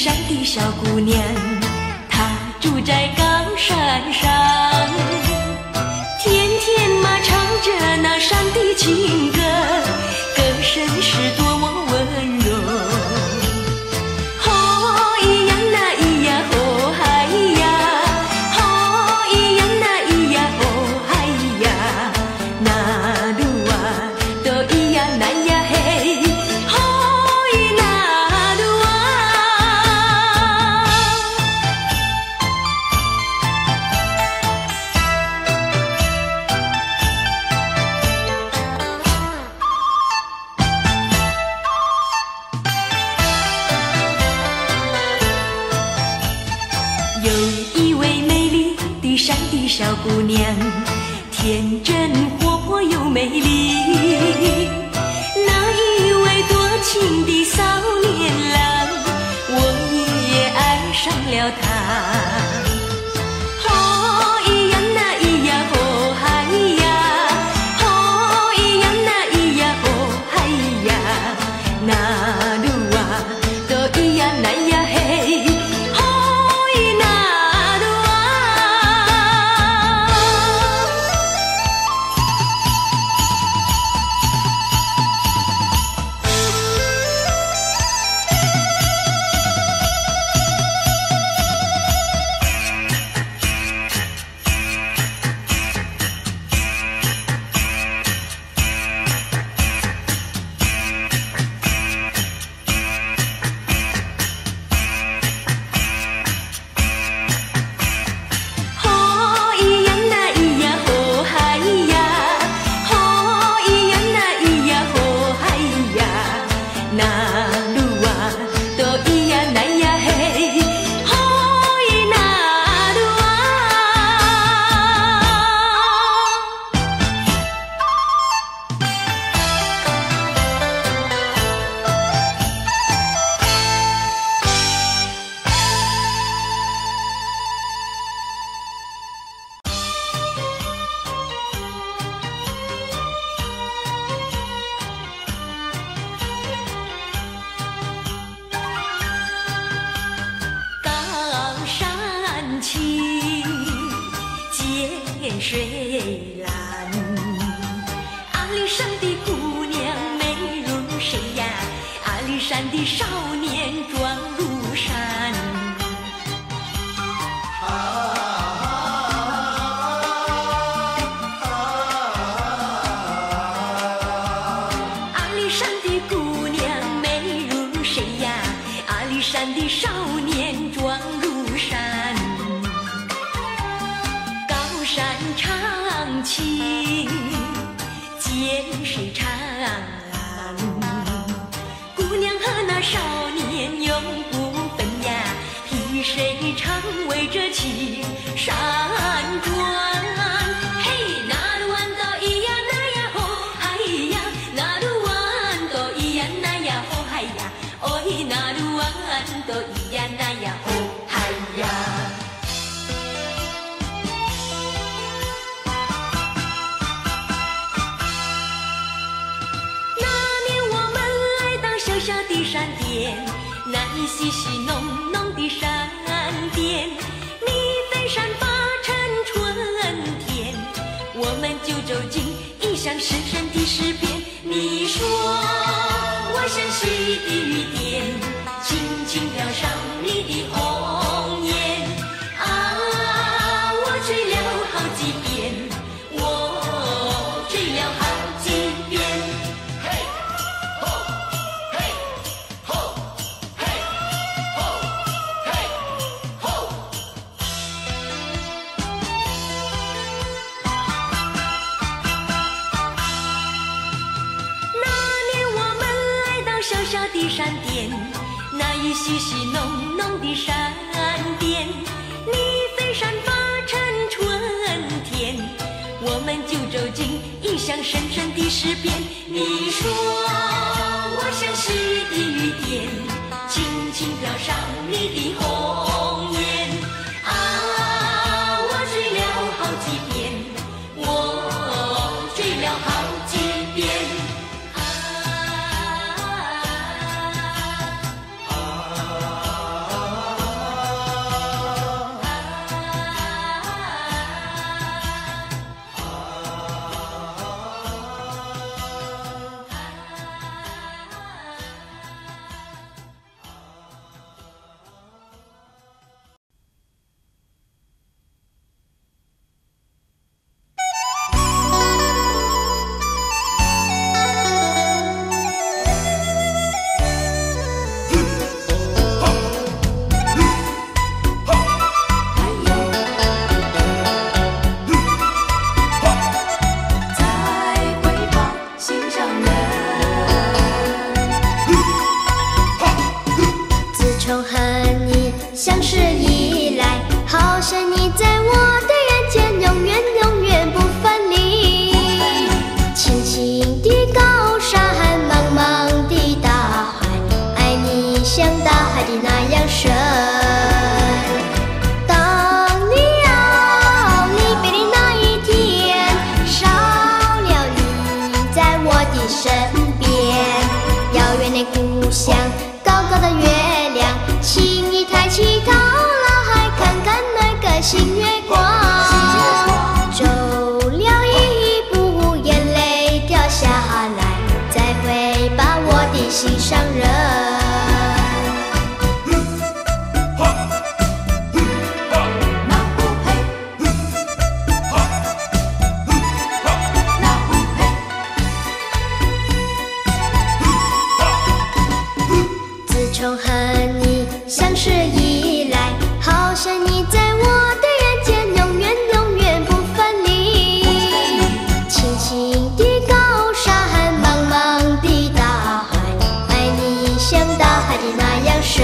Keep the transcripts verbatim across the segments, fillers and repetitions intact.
山的小姑娘，她住在高山上，天天嘛唱着那山的情歌，歌声是多么温柔。吼咿呀那咿呀吼嗨呀，吼咿呀那咿呀吼嗨呀，那路啊都咿呀那呀嘿。有一位美丽的山的小姑娘，天真活泼又美丽。那一位多情的少年郎，我也爱上了她。吼咿呀那咿呀吼嗨呀，吼咿呀那咿呀吼嗨呀，那路啊都咿呀那呀嘿。水蓝，阿里山的姑娘美如谁呀？阿里山的少年壮如山。阿里山的姑娘美如谁呀？阿里山的少年壮如山。山唱情，涧水长，姑娘和那少年永不分呀，替谁唱为这情山庄？嘿，那路弯道咿呀那呀吼嗨呀，那路弯道咿呀那呀吼嗨呀，哦咦，那路弯道咿呀那呀吼嗨呀。小的山巅，那一细细浓浓的山巅，你飞山发成春天，我们就走进异乡深深的诗篇。你说我像细的雨点，轻轻飘上你的红颜啊，我追了好几遍，我追了好几遍。小小的山巅，那一细细浓浓的山巅，你飞山发成春天，我们就走进异乡深深的诗篇。你说我像细的雨点，轻轻飘上你的红颜啊，我追了好几遍，我追了好几遍。啊从和你相识以来，好像你在我的眼前，永远永远不分离。青青的高山，茫茫的大海，爱你像大海的那样深。当你要离别的那一天，少了你在我的身边，遥远的故乡，高高的月亮，请你抬起头来看看那个新月光。走了一步，眼泪掉下来，再会吧，我的心上人。自从和你相识以来，好像你在我的眼前，永远永远不分离。青青的高山，茫茫的大海，爱你像大海的那样深。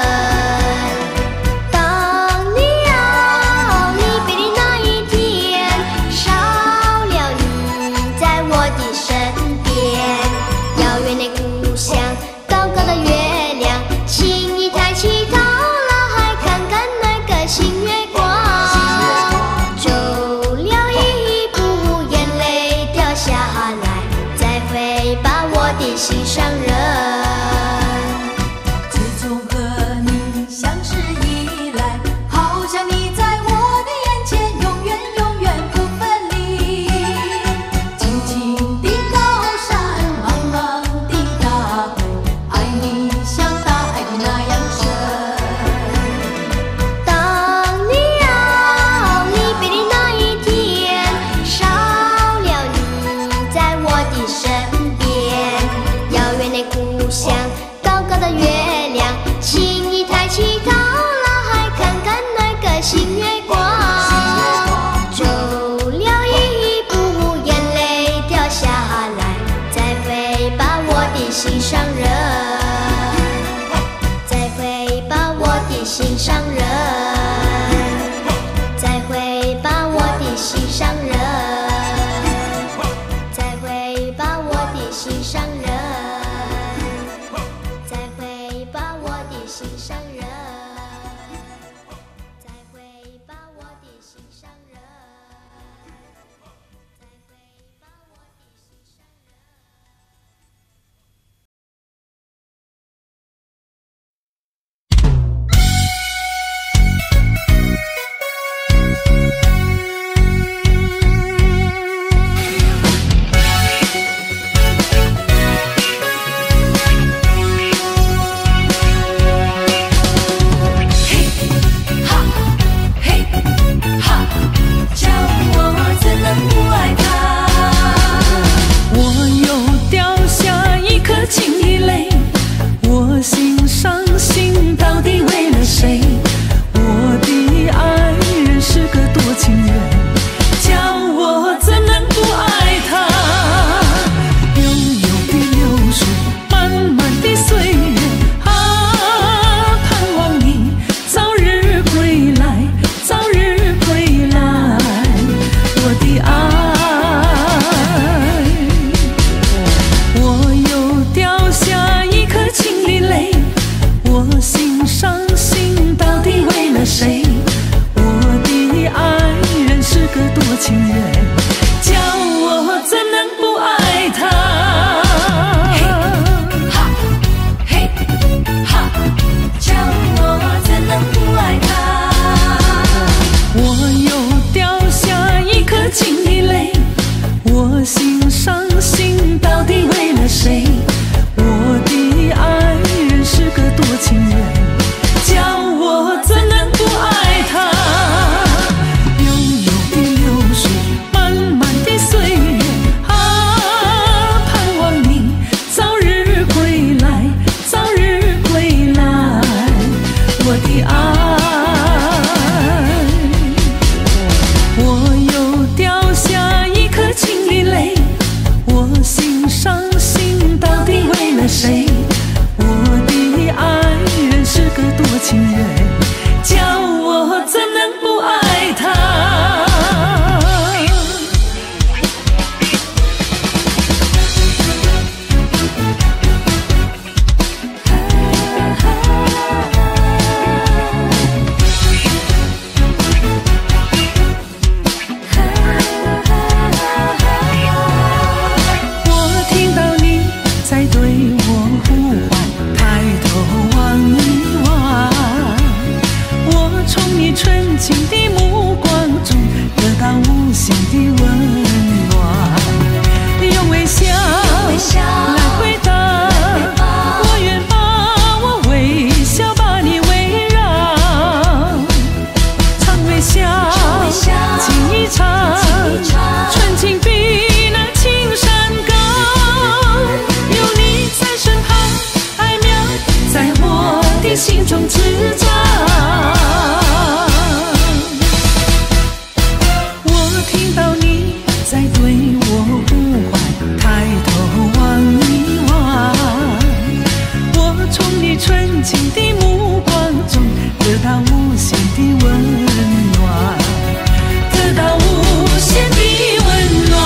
当你要离别的那一天，少了你在我的身边，遥远的故乡，高高的月亮，请你抬起头来看看那个新月光。走了一步，眼泪掉下来，再会吧，我的心上人。 自从和你相识以来，好像你在我的眼前，永远永远不分离。青青的高山，茫茫的大海，爱你像大海的那样深。 当你要离别的那一天，少了你在我的身边，遥远的故乡，高高的月亮，请你抬起头来看看那个新月光。走了一步，眼泪掉下来，再会吧，我的心上人。再会吧，我的心上人。再会吧，我的心上人。再会吧，我的心上人。再会吧，我的心上人。再会吧，我的心上人。再会吧，我的心上叫我怎能不爱他？我又掉下一颗情的泪，我心伤心到底为了谁？我的爱人是个多情人，叫我怎能不爱他？悠悠的流水，漫漫的岁月啊，盼望你早日归来，早日归来，我的爱。我又掉下一颗情的泪，我心伤心到底为了谁？我的爱人是个多情人，叫我怎能不爱他？嘿哈，叫我怎能不爱他？我又掉下一颗情的泪，我心伤心到底为了谁？我的爱人是个多情人， 的心中执着。我听到你在对我呼唤，抬头望一望，我从你纯净的目光中得到无限的温暖，得到无限的温暖。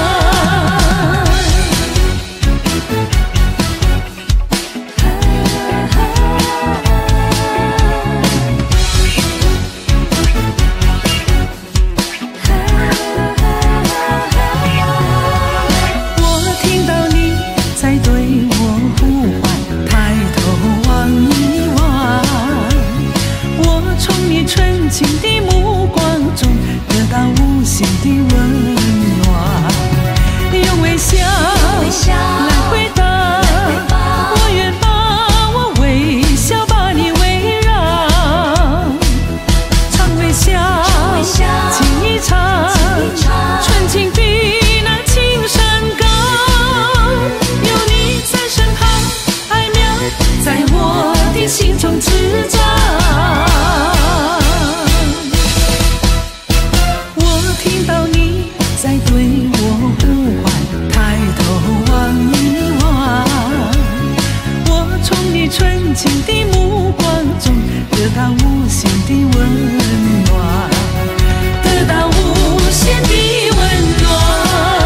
我听到你在对我呼唤，抬头望一望，我从你纯净的目光中得到无限的温暖，用微笑来回答，我愿把我微笑把你围绕，唱微笑，情一场，纯净的那青山高，有你在身旁，爱妙在我的心中执着。我听到你在对我呼唤，抬头望一望，我从你纯净的目光中得到无限的温暖，得到无限的温暖。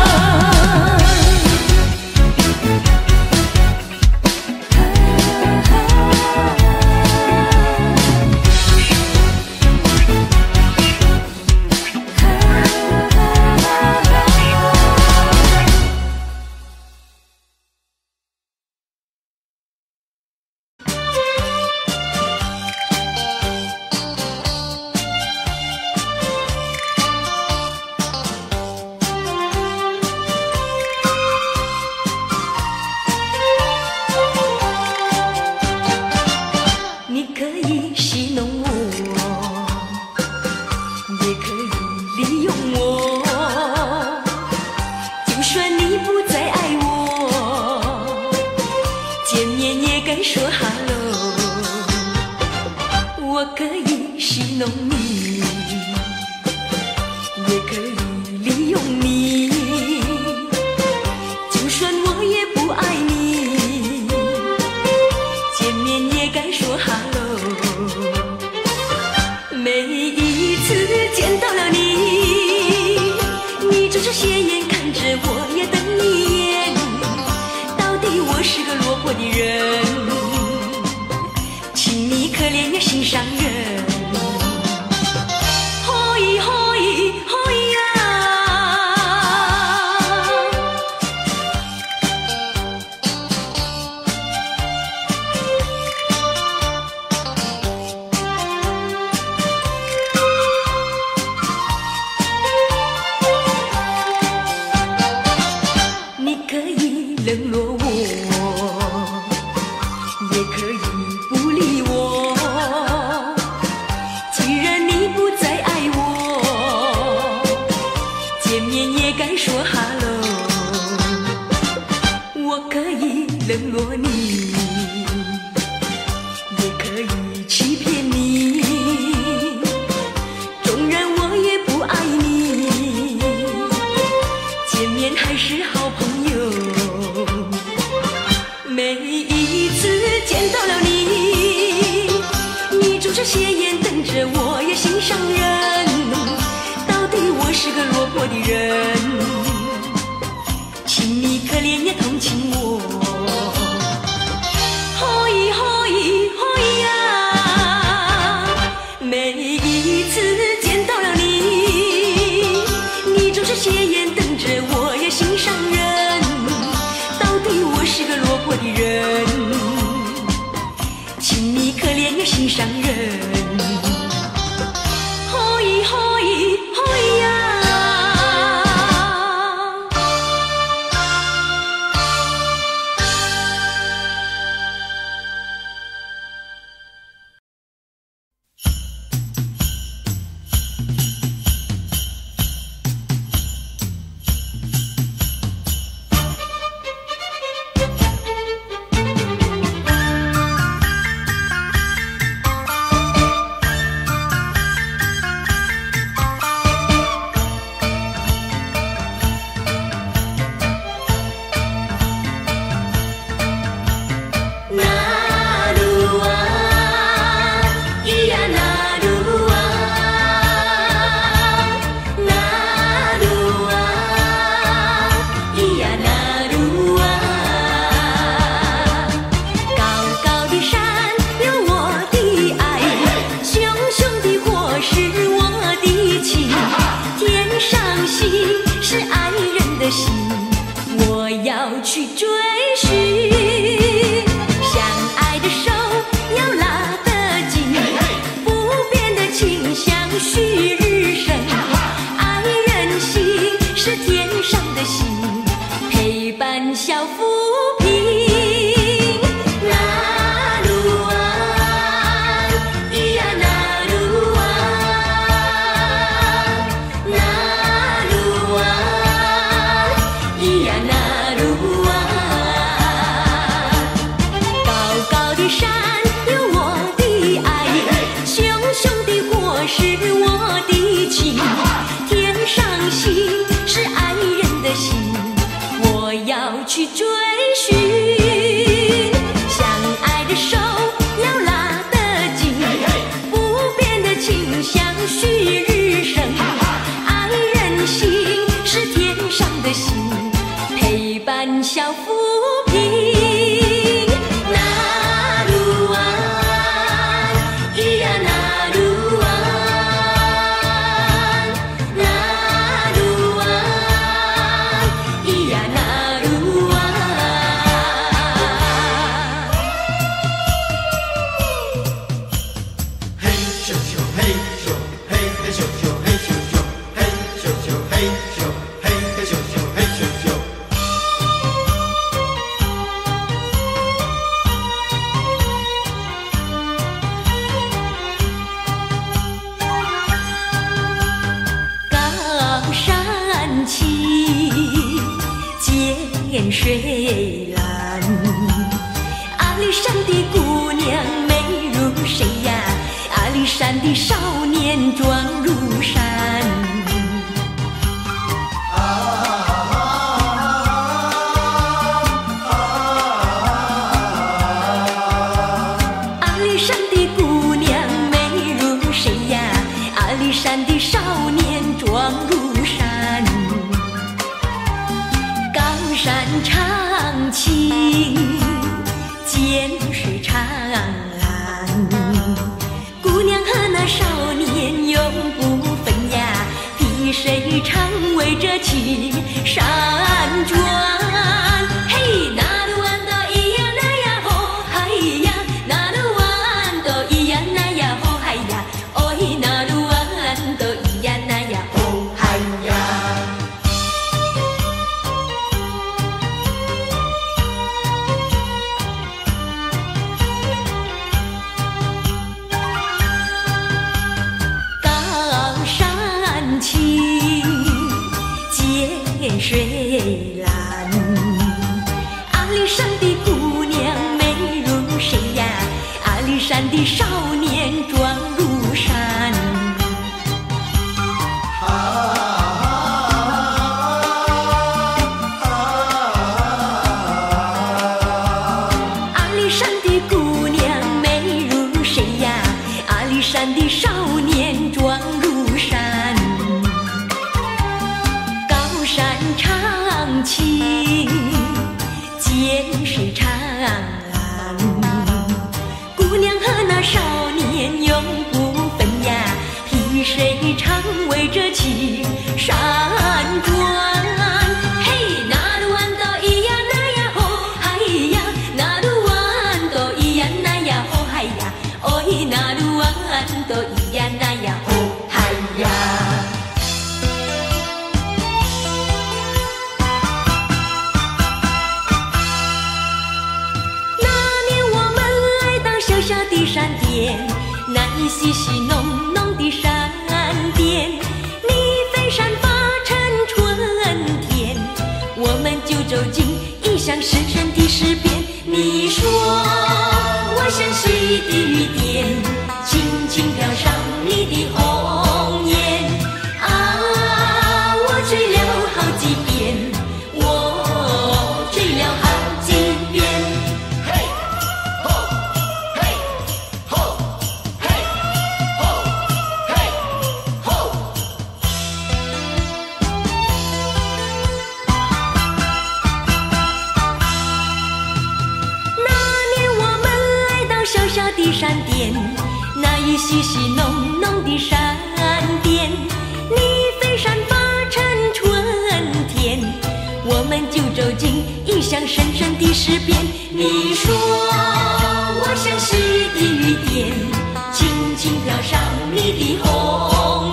你可以戏弄我，也可以利用我，就算你不再爱我，见面也该说 hello。 我可以戏弄你，也可以利用你，就算我也不爱你，见面也该说 hello。 每一次见到了你，你总是斜眼看着我，也瞪一眼，到底我是个落魄的人，请你可怜呀心上人。嘿嘿嘿呀，你可以冷落我，也可以不理我，既然你不再爱我，见面也该说 hello。 我可以冷落你，也可以欺骗你，纵然我也不爱你，见面还是好朋友。每一次见到了你，你总是斜眼瞪着我，也心上人，到底我是个落魄的人，请你可怜也同情我。嘿嘿嘿呀，每一次见到了你，你总是斜眼瞪着我，也心上人，到底我是个落魄的人，请你可怜也心上人。嘿嘿嘿呀。 旭日升。爱人心是天上的星，陪伴小浮萍。那鲁湾，咿呀那鲁湾，那鲁湾，咿呀那鲁湾。高高的山有我的爱，熊熊的火是我的情。天上星是爱人的心，我要去追寻。相爱的手要拉得紧，不变的情像旭日升。爱人心是天上的星，陪伴小浮萍。那鲁湾，咿呀那鲁湾，那鲁湾，咿呀那鲁湾。 嘿咻咻嘿咻，嘿嘿咻咻嘿咻咻，嘿咻咻嘿咻，嘿嘿咻咻嘿咻咻。 高山青，涧水蓝。阿里山的姑娘美如谁呀？阿里山的少年壮如山。阿里山的姑娘美如谁呀？阿里山的少年壮如山。高山长青，涧水长蓝。姑娘和那少年永不分呀，碧水常围着青山转。嘿，那鲁湾的咿呀那呀吼嗨呀，那鲁湾的咿呀那呀吼嗨呀，哦咦那鲁湾的咿呀那呀吼嗨呀。高山青，涧水蓝。阿里山的姑娘美如谁呀？阿里山的少年壮如山。阿里山的姑娘美如谁呀？阿里山的少年壮如山。高山长青，涧水长蓝。姑娘和那少年永不分呀，碧水常围着青山转。嘿，那鲁湾的咿呀那呀吼嗨呀，那鲁湾的咿呀那呀吼嗨呀，哦咦那鲁湾的咿呀那呀吼嗨呀。那年我们来到小小的山巅，那一细细浓浓的山巅，你飞山发成春天，我们就走进异乡深深的诗篇。你说我像细的雨点，轻轻飘上你的红颜。啊，我追了好几遍，我追了好几遍。 嘿，吼，嘿，吼，嘿，吼，嘿，吼。 那年我们来到小小的山巅，那一细细浓浓的山巅，你飞山发成春天，我们就走进异乡深深的诗篇。你说我像细的雨点，轻轻飘上你的红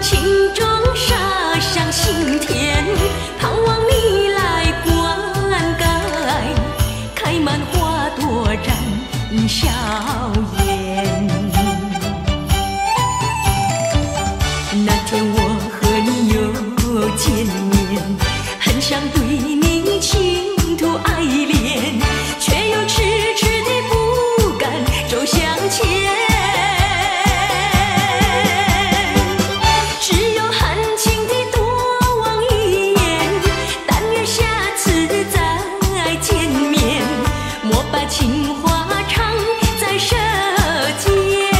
情种撒向心田，盼望你来灌溉，开满花朵展笑颜。那天我和你又见面，很想对你倾吐爱恋，却又迟迟地不敢走向前。只有含情地多望一眼，但愿下次再见面，莫把情话常在舌尖。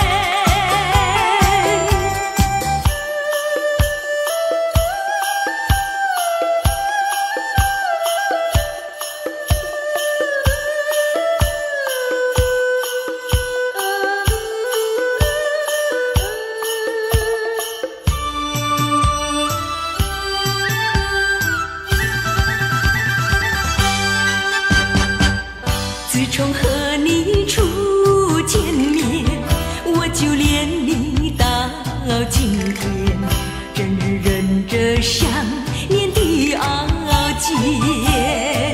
自从和你初见面，我就恋你到今天，真忍着想念的熬煎，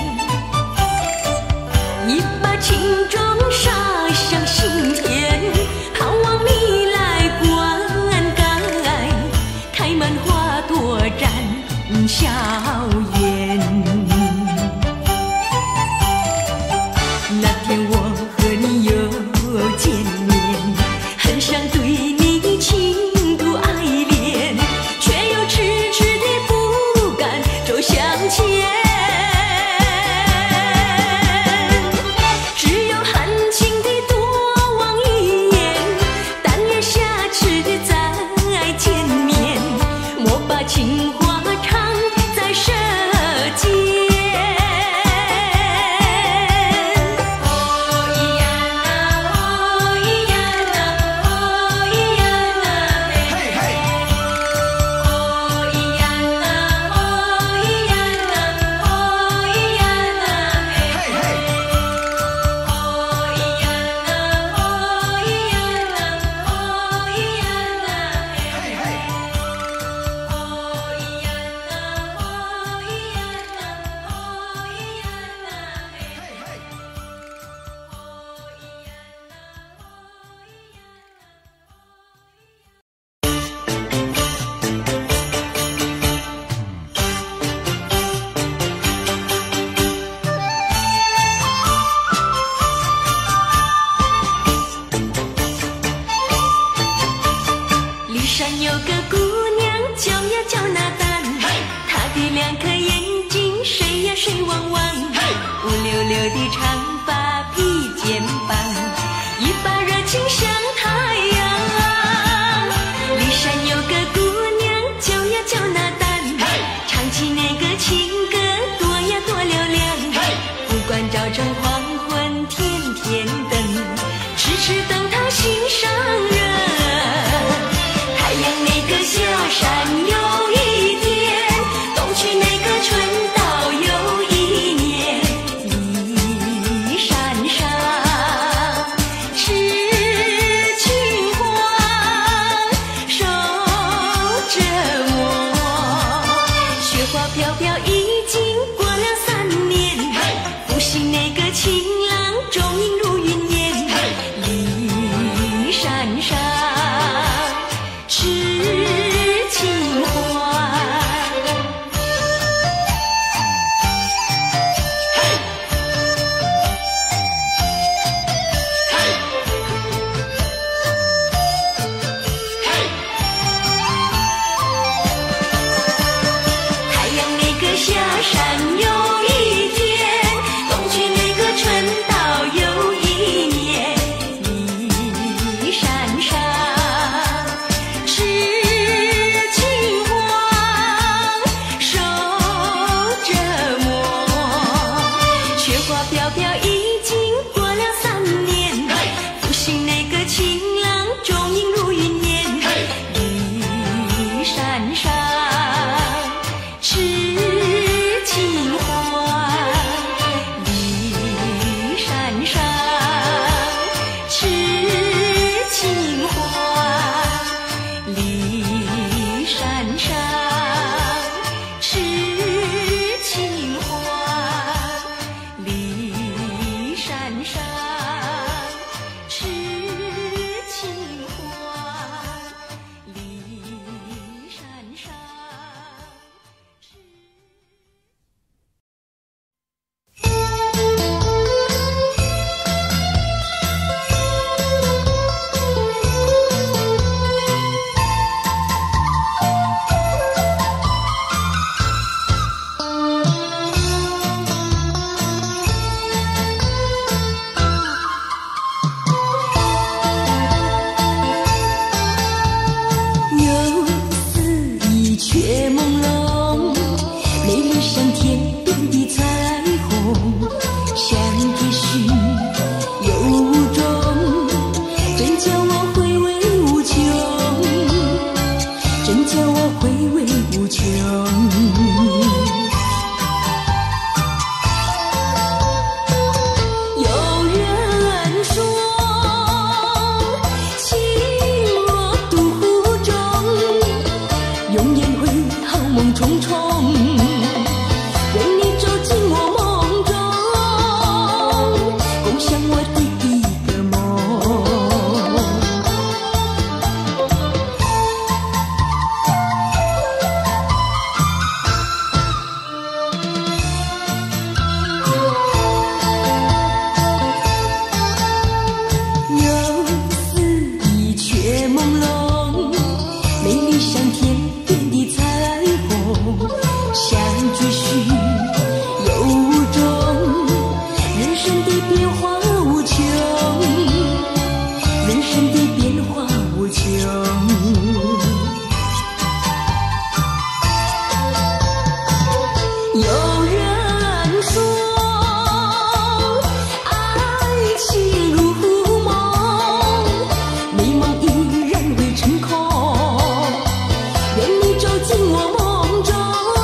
一把情种撒向心田，盼望你来灌溉，开满花朵展笑颜。那天我和你又见面，很想对你倾吐爱恋，却又迟迟地不敢走向前。只有含情地多望一眼，但愿下次再见面，莫把情话常在舌尖。有个姑娘叫呀叫那丹，她的两颗眼睛水呀水汪汪，乌溜溜的长发披肩膀，一把热情像太阳。骊山有个姑娘叫呀叫那丹，唱起那个情歌多呀多嘹亮，不管早晨黄昏天天等，痴痴等她心上人。太阳那个下山又一天，冬去那个春到又一年。骊山上痴情花守着我，雪花飘飘已经过了三年，复兴那个情郎终应如云烟。骊山上痴情花，太阳那个下却朦胧，美丽上天边的彩虹，想追寻又无踪，真叫我回味无穷，真叫我回味无穷。有人说情若渡湖中，永远会好梦重重，愿你走进我梦中，共享我的一个梦。又似一却朦胧，美丽上天边的彩虹，想追寻又无踪，人生的变化无穷，人生的变化无穷。有人说爱情如梦，美梦依然会成空，愿你走进我梦中，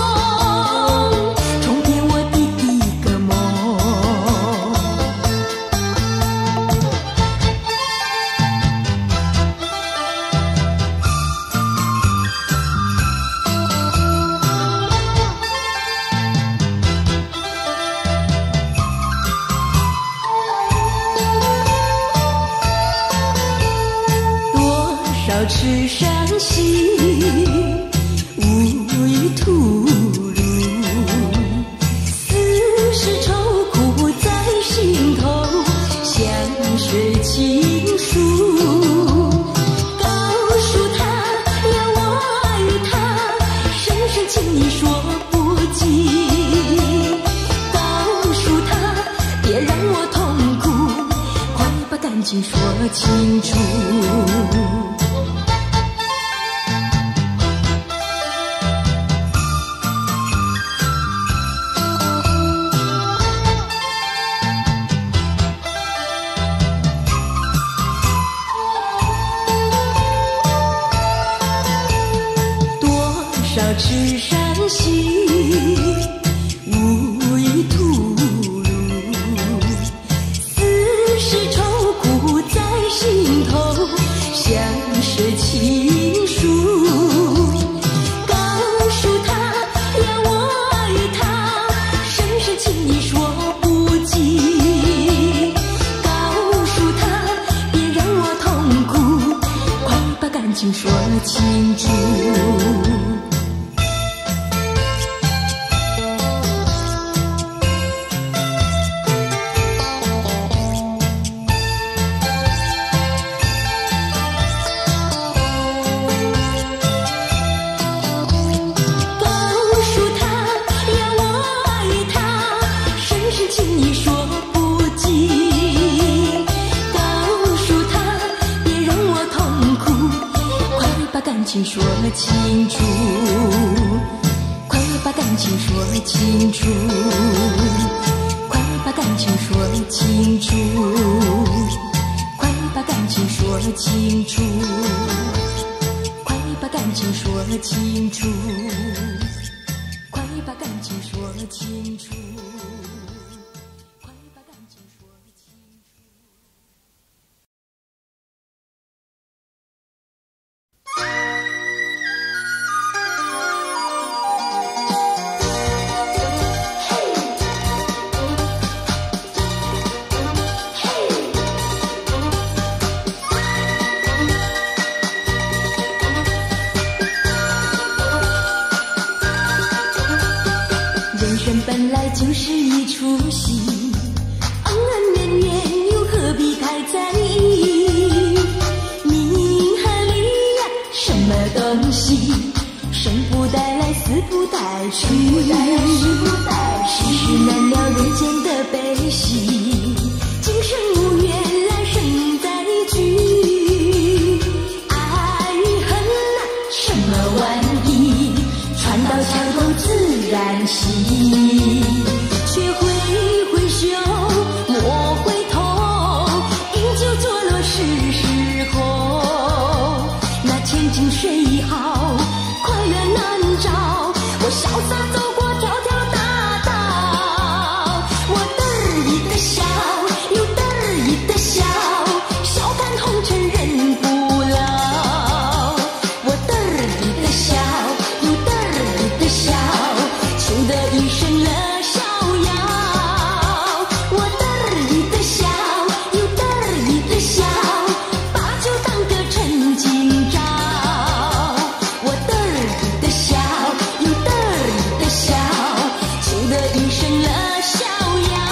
重叠我的一个梦。多少次伤心无语吐露，丝丝愁苦在心头，像水情书。告诉他要我爱他，深深情意说不尽。告诉他别让我痛苦，快把感情说清楚。多少次伤心无语吐露，丝丝愁苦在心头，像是情书。告诉他要我爱他，深深情意说不尽。告诉他别让我痛苦，快把感情说清楚。告诉他要我爱他，深深情意说不尽。告诉他别让我痛苦，快把感情说清楚，快把感情说清楚，快把感情说清楚，快把感情说清楚，快把感情说清楚，快把感情说清楚，快把感情说清楚。人生本来就是一出戏，恩恩怨怨又何必太在意？名和利呀，什么东西？生不带来，死不带去，世事难料人间的悲喜，今生无缘，来生再聚。爱与恨啊，什么玩意？ 然兮，却挥挥袖，莫回头，饮酒作乐是时候。那千金水好，快乐难找，我潇洒走过条条大道。我得意的笑，又得意的笑，笑看红尘人不老。我得意的笑，又得意的笑，求得一生乐逍遥。我得意的笑，又得意的笑，把酒当歌趁今朝。我得意的笑，又得意的笑，求得一生乐逍遥。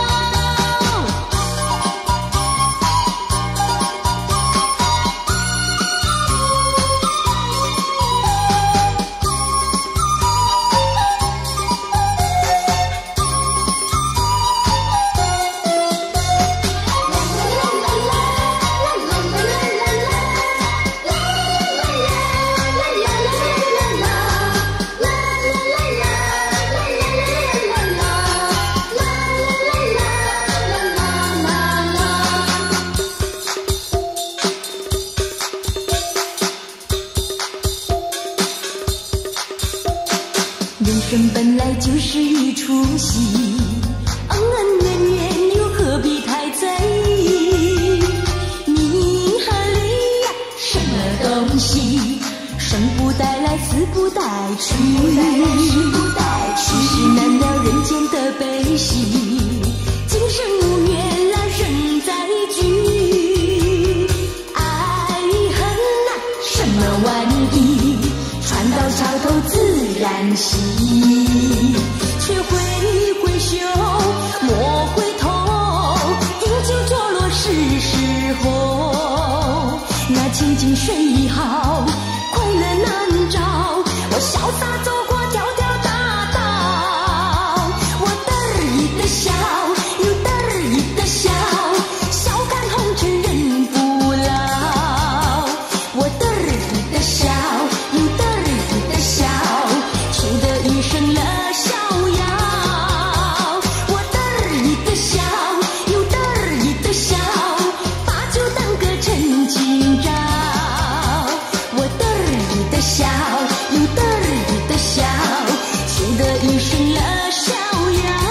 人生本来就是一出戏，恩恩怨怨又何必太在意？你和理呀，什么东西？生不带来，死不带去，世事难料人间的悲喜，今生无缘，来生再聚。爱与恨啊，什么玩意？船到桥头自然醒，却挥挥袖，莫回头，饮酒作乐是时候。那千金水好，快乐难找，我潇洒走过条条大道。我得意的笑，又得意的笑，笑看红尘人不老。我得意的笑，又得意的笑，求得一生乐逍遥。我得意的笑，又得意的笑，把酒当歌趁今朝。我得意的笑，又得意的笑，求得一生乐逍遥。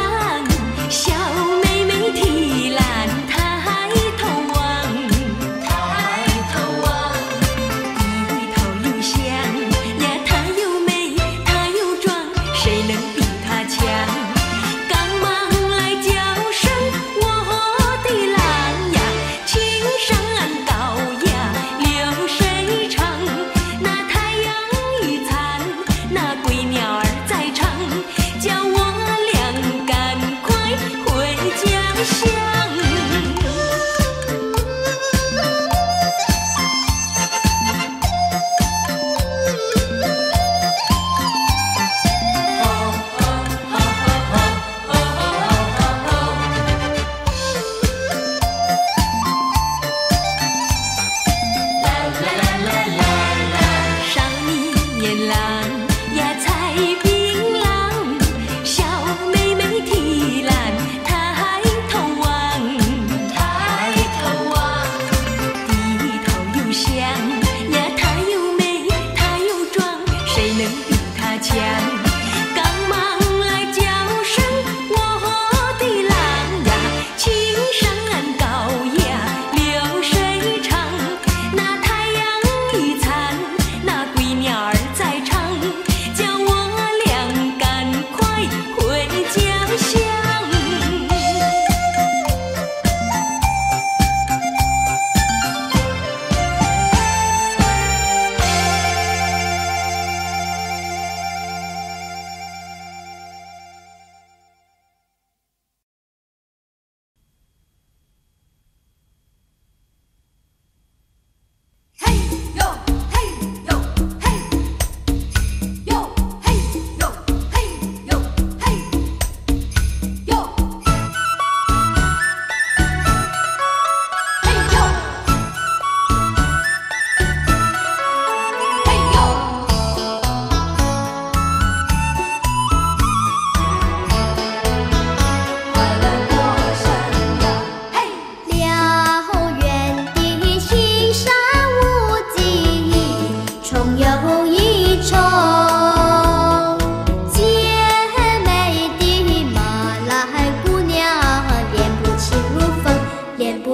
抬头望。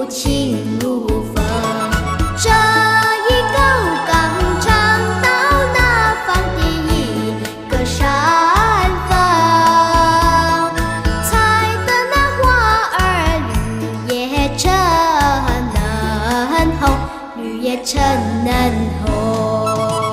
情如风。这一狗刚长到那方的一个山峰，采的那花儿绿叶正嫩红，绿叶正嫩红。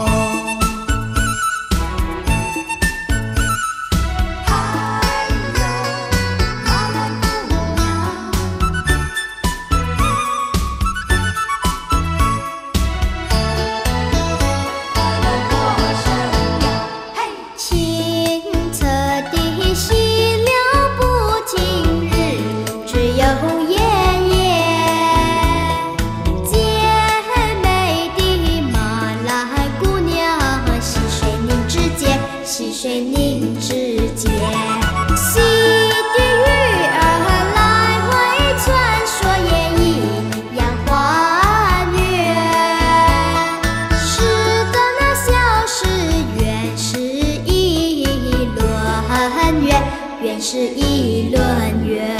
溪水凝指间，溪的鱼儿来回穿梭，也一样欢悦。诗的那小诗原是一轮圆，原是一轮圆。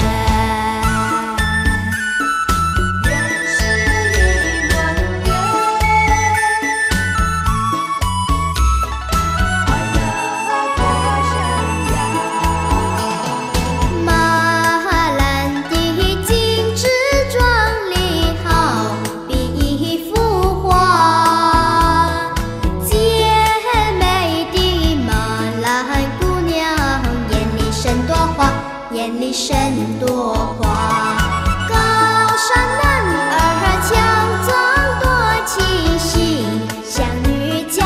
眼里生朵花，高山男儿强壮多情形，像女娇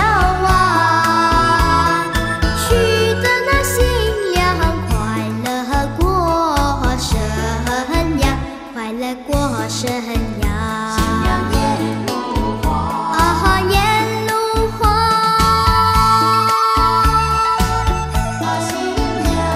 娃，娶得那新娘快乐过生呀，快乐过生呀。新娘眼如花，啊眼如花，啊新娘。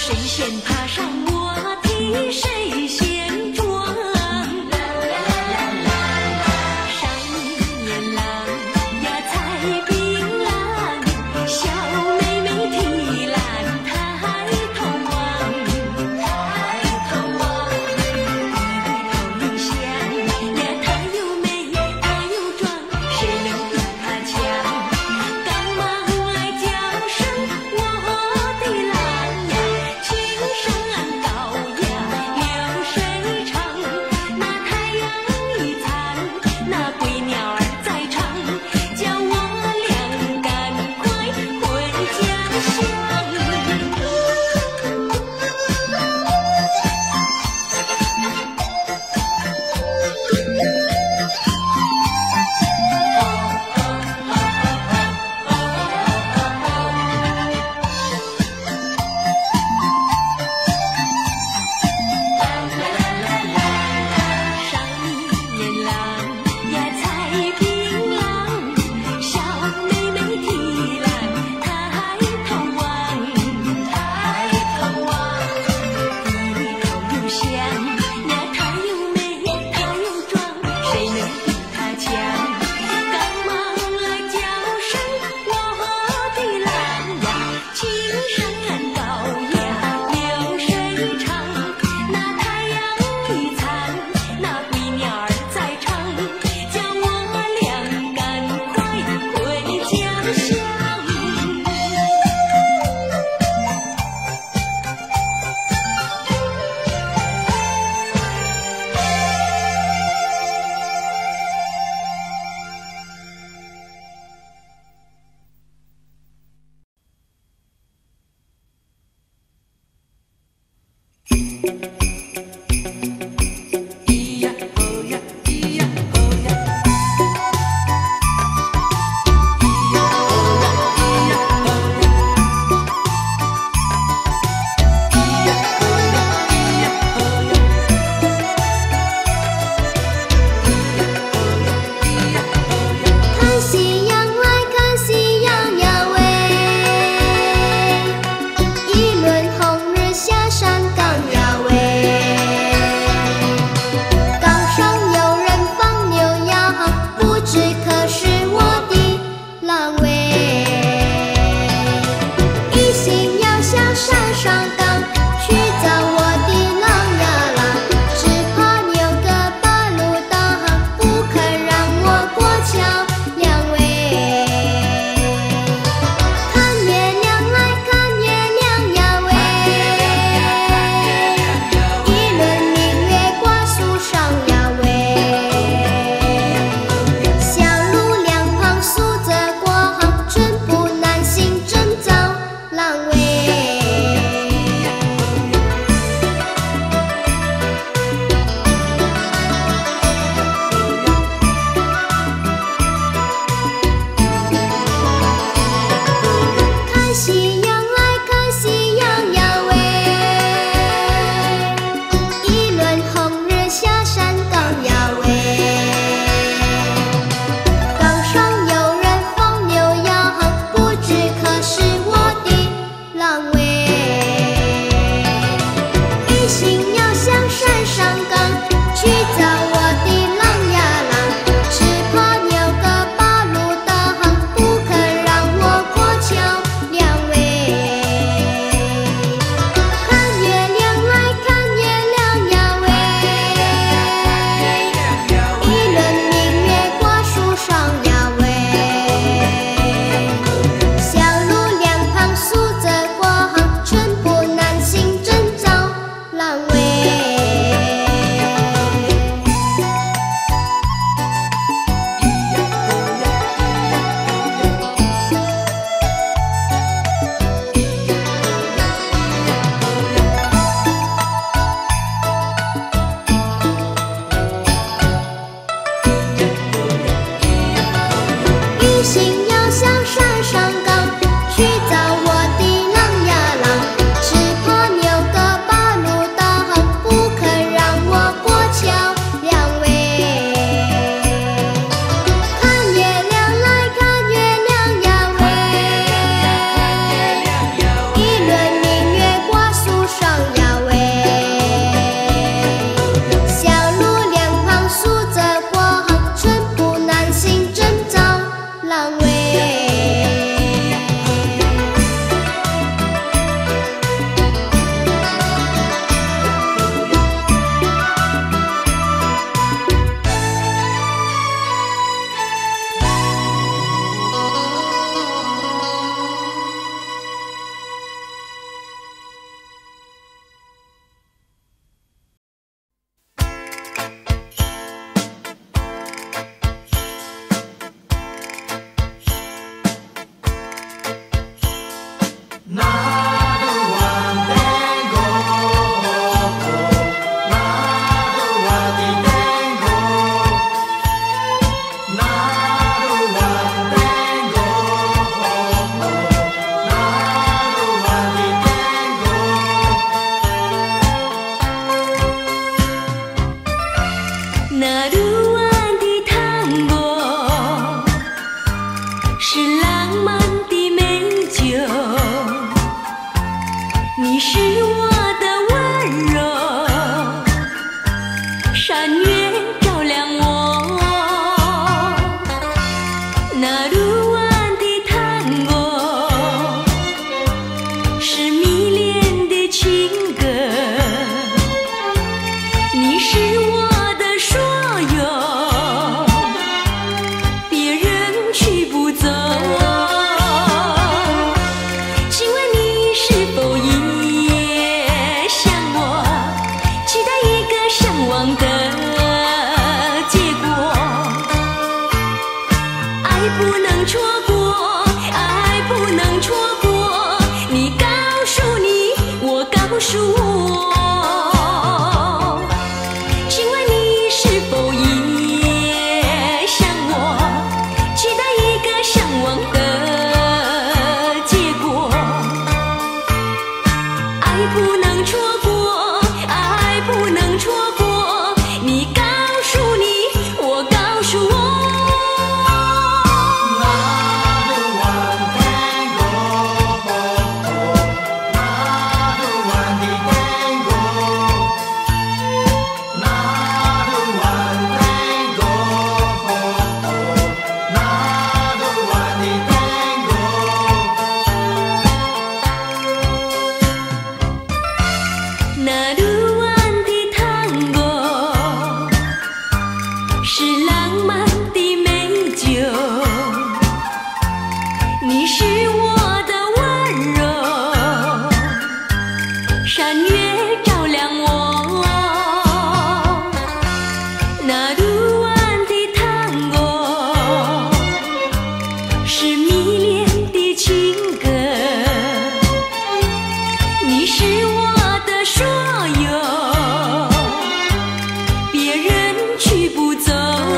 谁先爬上我的谁先撞。上年郎呀采槟榔，小妹妹提篮抬头望，抬头望，低头有香呀，她又美她又壮，谁能比她强？赶忙来叫声我的郎呀，青山高呀流水长，那太阳一残，那归鸟儿在唱，叫我俩赶快回家乡。上年郎呀采槟榔，小妹妹提篮抬头望，抬头望，低头有香呀，她又美她又壮，谁能比她强？赶忙来叫声我的郎呀，青山高呀流水长，那太阳一残，那归鸟儿在唱，叫我俩赶快回家乡。 看夕阳来看夕阳呀喂，一轮红日下山岗呀喂，岗上有人放牛呀，不知可是我的郎喂。一心要下山上岗，去找我的郎呀郎，只怕牛个把路挡，不肯让我过桥。两位，看月亮来看月亮呀喂，一轮明月挂树上呀喂，小路两旁竖着光，真不难行真遭郎喂。 是迷恋的情歌，你是我的所有，别人取不走。请问你是否也像我，期待一个向往的结果？爱不能错过，爱不能错过，你告诉你，我告诉我。请问你是否也像我，期待一个向往的结果？爱不能错过，爱不能错过，你告诉你，我告诉我。那鲁湾的探戈是浪漫的美酒，你是我的温柔，山月照亮我。那鲁湾的探戈是迷恋的情歌，你是我的所有，别人取不走。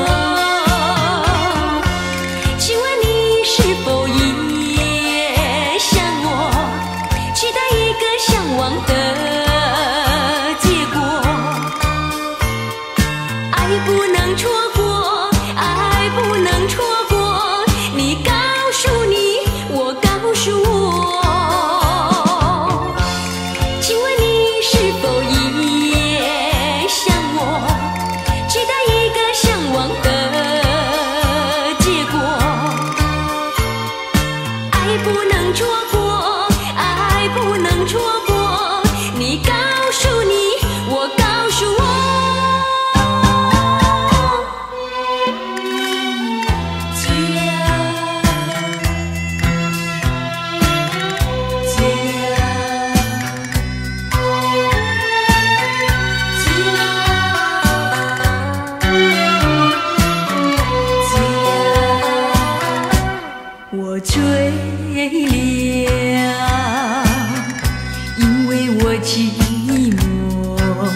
请问你是否也像我，期待一个向往的结果？爱不能错过，爱不能错过，你告诉你，我告诉我。请问你是否也像我，期待一个向往的结果？爱不能错过，爱不能错过，你告诉你，我告诉我。我醉了，因为我寂寞，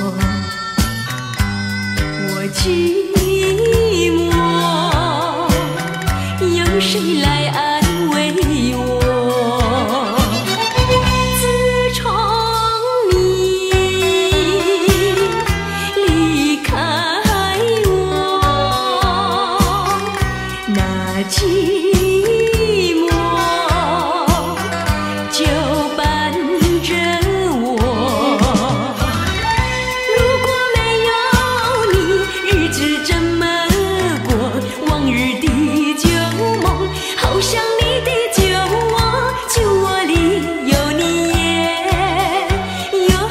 我寂寞，有谁来安慰我？自从你离开我，那寂就伴着我。如果没有你，日子怎么过？往日的旧梦，好像你的酒窝，酒窝里有你也有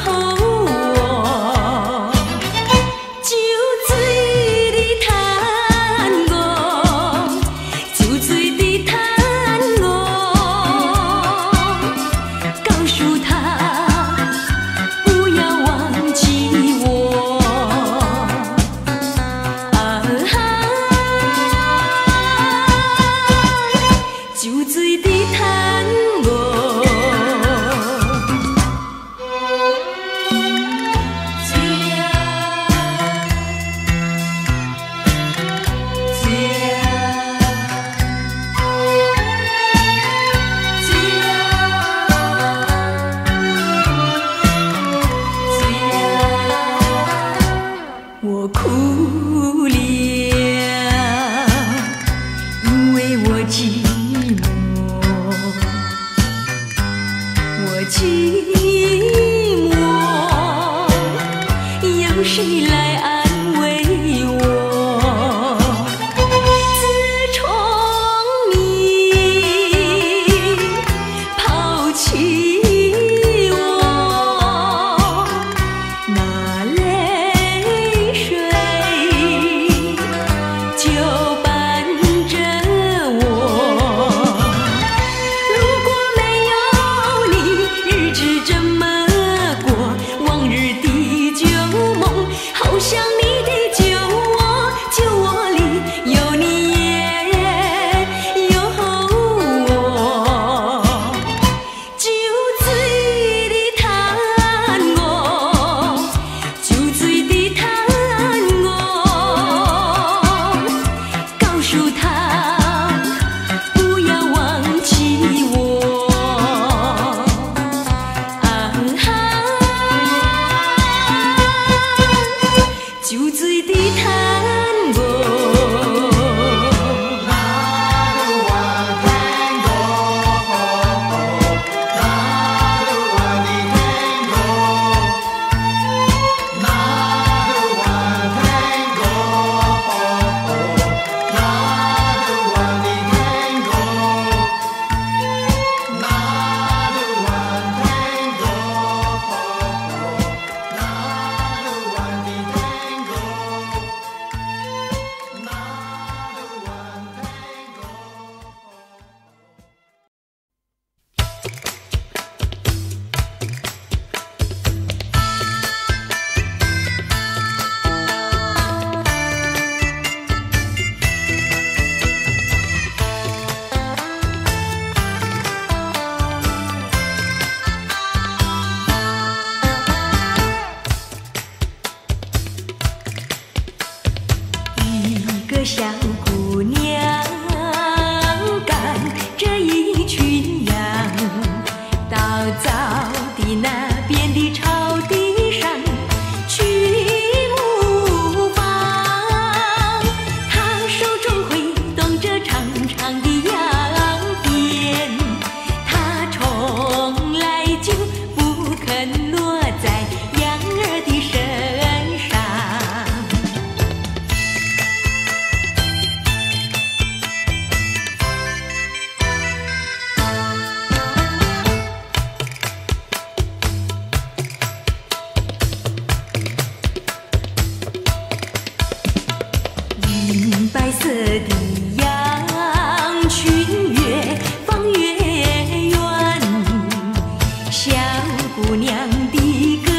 我。酒醉的探戈，酒醉的探戈。告诉他不要忘记我，啊哈！酒醉的探戈，醉了，醉了，醉了。我哭了，因为我寂寞，我寂寞，有谁来安慰我？自从你抛弃的那边的草地上去牧放，他手中挥动着长长的羊鞭，他从来就不肯落在羊儿的身上。银白色的羊群越放越远，小姑娘的歌